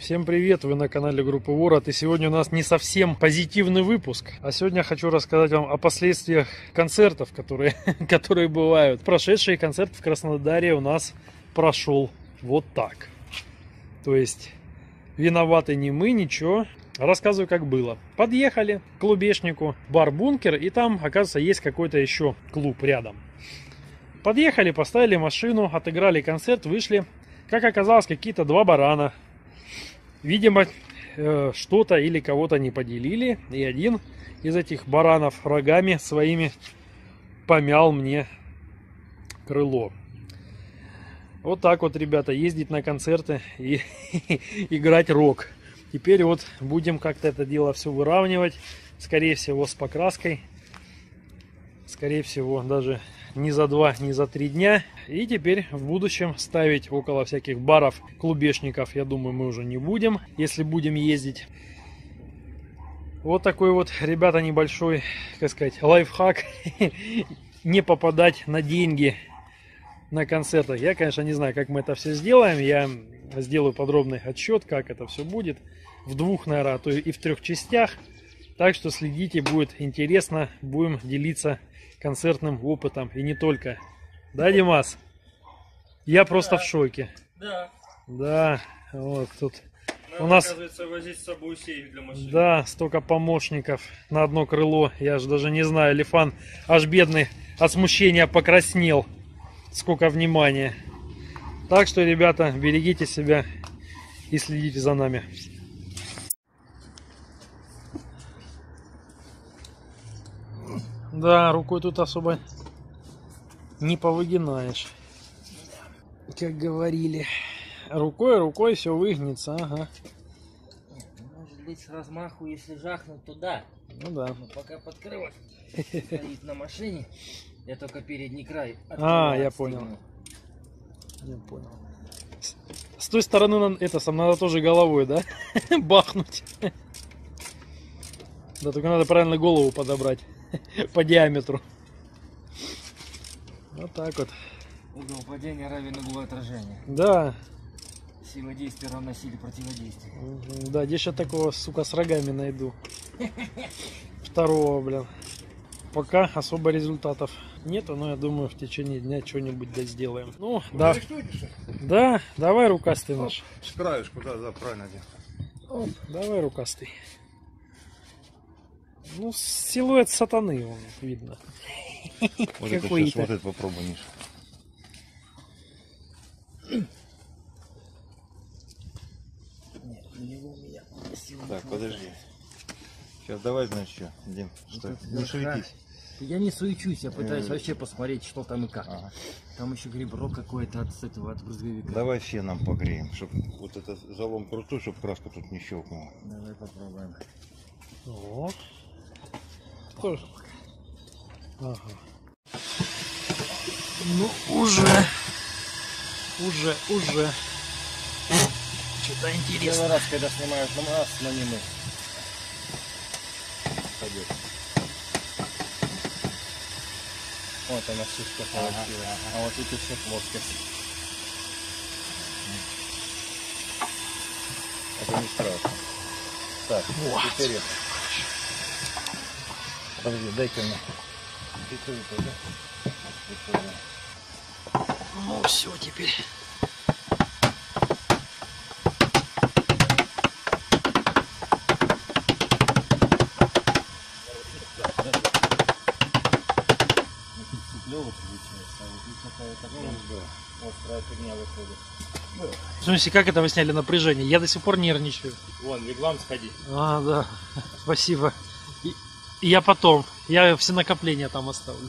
Всем привет, вы на канале Группы Ворот, и сегодня у нас не совсем позитивный выпуск, а сегодня хочу рассказать вам о последствиях концертов, которые бывают. Прошедший концерт в Краснодаре у нас прошел вот так. То есть виноваты не мы, ничего. Рассказываю, как было. Подъехали к клубешнику, бар «Бункер», и там, оказывается, есть какой-то еще клуб рядом. Подъехали, поставили машину, отыграли концерт, вышли. Как оказалось, какие-то два барана. Видимо, что-то или кого-то не поделили, и один из этих баранов рогами своими помял мне крыло. Вот так вот, ребята, ездить на концерты и играть рок. Теперь вот будем как-то это дело все выравнивать, скорее всего с покраской, скорее всего даже не за 2, не за 3 дня. И теперь в будущем ставить около всяких баров, клубешников, я думаю, мы уже не будем, если будем ездить. Вот такой вот, ребята, небольшой, как сказать, лайфхак. Не попадать на деньги на концертах. Я, конечно, не знаю, как мы это все сделаем. Я сделаю подробный отчет, как это все будет. В 2, наверное, а то и в 3 частях. Так что следите, будет интересно. Будем делиться концертным опытом. И не только. Да, Димас? Я просто в шоке. Да. Да, вот тут. Надо, у нас, оказывается, возить с собой сейф для машины. да, столько помощников на одно крыло. Я же даже не знаю, Лифан аж бедный от смущения покраснел. Сколько внимания. Так что, ребята, берегите себя и следите за нами. Да, рукой тут особо не повыгинаешь. Как говорили. Рукой все выгнется, ага. Может быть, с размаху, если жахнуть, то да. Ну да. Но пока подкрылок стоит на машине, я только передний край я понял. Я понял. С той стороны надо тоже головой, да? Бахнуть. Да, только надо правильно голову подобрать. По диаметру. Вот так вот. Угол падения равен углу отражения. Да. Сила действия равна силе противодействия. Да, здесь я такого, сука, с рогами найду. Второго, блин. Пока особо результатов нету, но я думаю, в течение дня что-нибудь да сделаем. Ну, да. Да, давай рукастый наш. С краешку, да, правильно делал. Давай рукастый. Ну, силуэт сатаны, он видно. Вот это сейчас, вот это попробуй, Миша. Так, подожди. Сейчас давай, значит, что, Дим, что? Не суетись. Я не суечусь, я пытаюсь вообще посмотреть, что там и как. Ага. Там еще грибро какой-то от этого, от грузовика. Давай все нам погреем, чтобы вот этот залом крутой, чтобы краска тут не щелкнула. Давай попробуем. О. Тоже. Ага. Ну, уже. Что-то интересно. Первый раз, когда снимают на нас, но не мы. Пойдет. Вот она шишка получилась. А вот тут еще плоскость. Это не страшно. Так, вот. теперь это. Подожди, дай-ка мне. Ну все, теперь. Лёва получается, а вот здесь какая-то острая фигня выходит. В смысле, как это вы сняли напряжение? Я до сих пор нервничаю. Вон, веглам сходи. А, да. Спасибо. И я потом. Я все накопления там оставлю.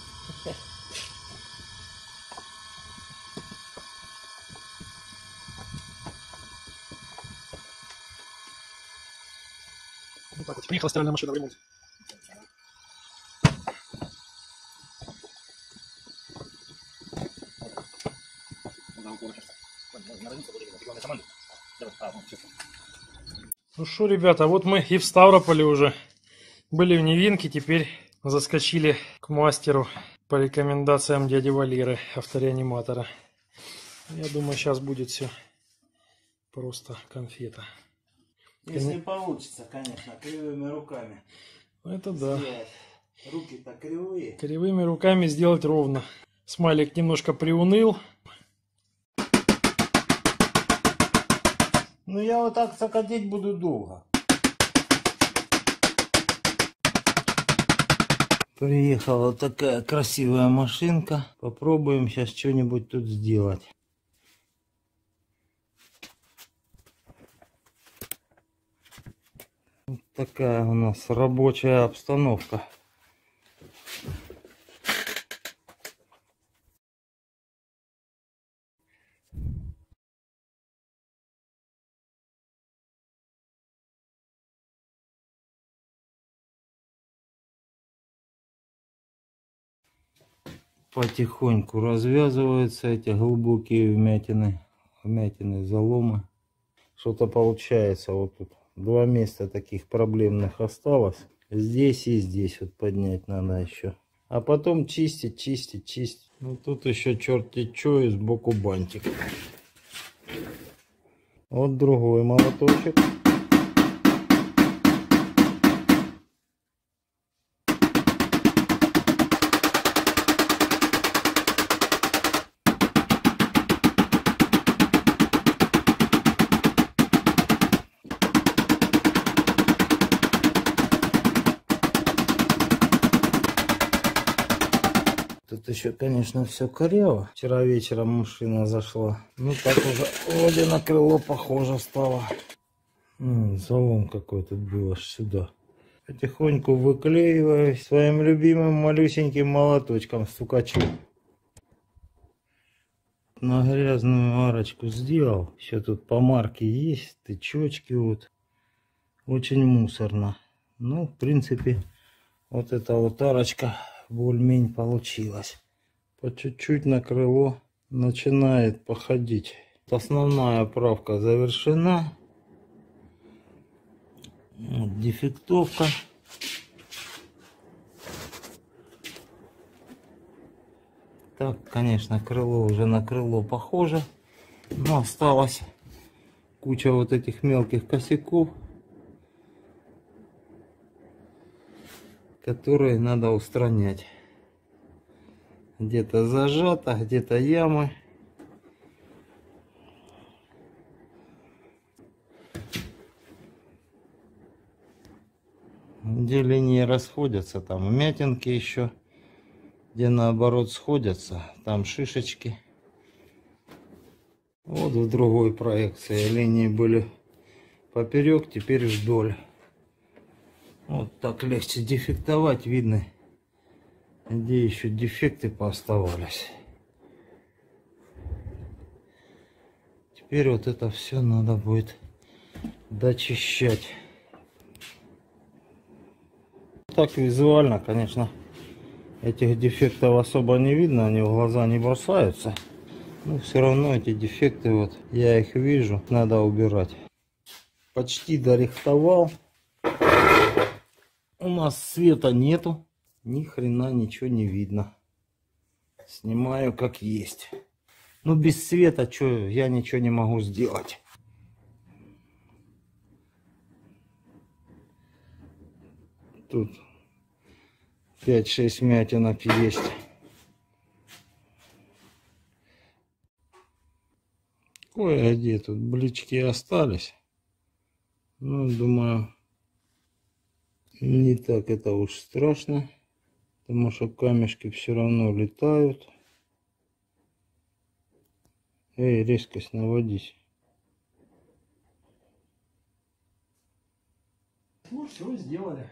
Вот так вот. Приехала стиральная машина в ремонт. Ну что, ребята, вот мы и в Ставрополе уже. Были в Невинке, теперь заскочили к мастеру по рекомендациям дяди Валеры, автореаниматора. Я думаю, сейчас будет все просто конфета. Если получится, конечно, кривыми руками. Это да. Сделать. Руки-то кривые. Кривыми руками сделать ровно. Смайлик немножко приуныл. Ну я вот так сократить буду долго. Приехала вот такая красивая машинка. Попробуем сейчас что-нибудь тут сделать. Вот такая у нас рабочая обстановка. Потихоньку развязываются эти глубокие вмятины, заломы. Что-то получается. Вот тут два места таких проблемных осталось. Здесь и здесь вот поднять надо еще. А потом чистить. Ну тут еще черти что и сбоку бантик. Вот другой молоточек. Тут еще, конечно, все коряво. Вчера вечером машина зашла. Ну так уже вроде на крыло похоже стало. Залом какой-то был аж сюда. Потихоньку выклеиваю своим любимым малюсеньким молоточком стукачу. На грязную арочку сделал. Еще тут по марке есть, тычочки вот. Очень мусорно. Ну, в принципе, вот эта вот арочка более-менее получилась. По чуть-чуть на крыло начинает походить. Основная правка завершена. Вот дефектовка. Так, конечно, крыло уже на крыло похоже. Но осталось куча вот этих мелких косяков, которые надо устранять. Где-то зажато, где-то ямы. Где линии расходятся, там вмятинки еще. Где наоборот сходятся, там шишечки. Вот в другой проекции линии были поперек, теперь вдоль. Вот так легче дефектовать, видно, где еще дефекты пооставались. Теперь вот это все надо будет дочищать. Так визуально, конечно, этих дефектов особо не видно, они в глаза не бросаются. Но все равно эти дефекты, вот я их вижу, надо убирать. Почти дорихтовал. У нас света нету, ни хрена ничего не видно. Снимаю как есть. Ну без света что, я ничего не могу сделать. Тут 5-6 вмятинок есть. Кое-где тут блички остались. Ну, думаю, не так это уж страшно. Потому что камешки все равно летают. Эй, резкость наводись. Ну все, сделали.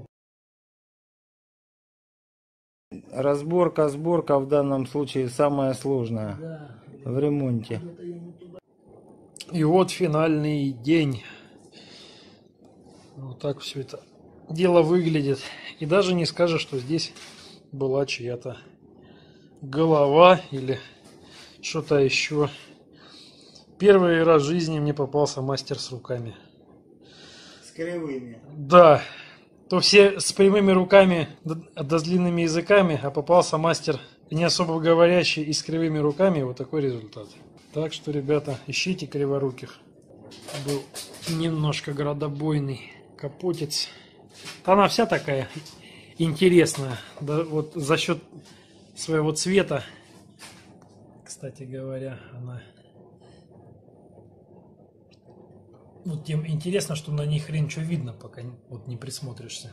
Разборка, сборка в данном случае самая сложная, Да. в ремонте. И вот финальный день. Вот так все это дело выглядит. И даже не скажешь, что здесь была чья-то голова или что-то еще. Первый раз в жизни мне попался мастер с руками. С кривыми. Да. То все с прямыми руками, да с длинными языками, а попался мастер не особо говорящий и с кривыми руками. Вот такой результат. Так что, ребята, ищите криворуких. Был немножко градобойный капотец. Она вся такая интересная, да, вот за счет своего цвета, кстати говоря, она вот тем интересно, что на ней хрен что видно, пока вот не присмотришься.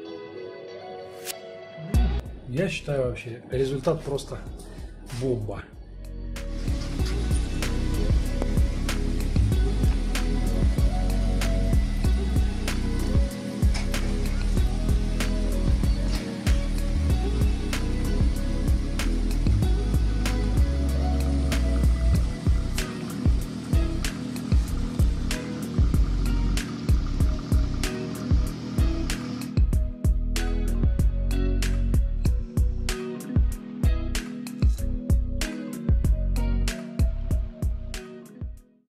Я считаю, вообще результат просто бомба.